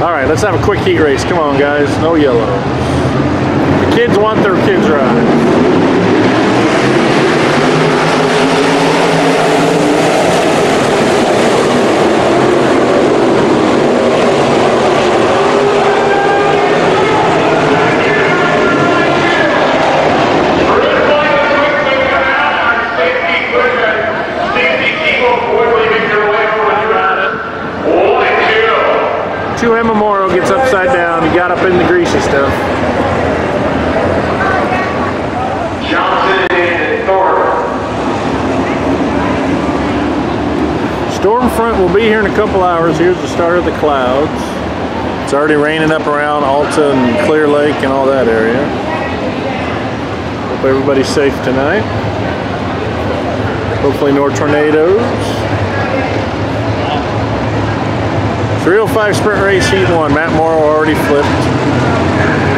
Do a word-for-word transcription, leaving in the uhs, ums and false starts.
All right, let's have a quick heat race. Come on, guys. No yellow. The kids want their kids ride. two M Memorial gets upside down. He got up in the greasy stuff. Johnson and Thornton. Storm front will be here in a couple hours. Here's the start of the clouds. It's already raining up around Alta and Clear Lake and all that area. Hope everybody's safe tonight. Hopefully no tornadoes. three oh five sprint race heat one. Matt Morrow already flipped.